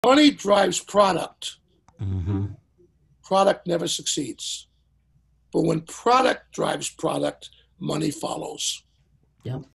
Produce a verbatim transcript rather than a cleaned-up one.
Money drives product. Mm-hmm. Product never succeeds. But when product drives product, money follows. Yep.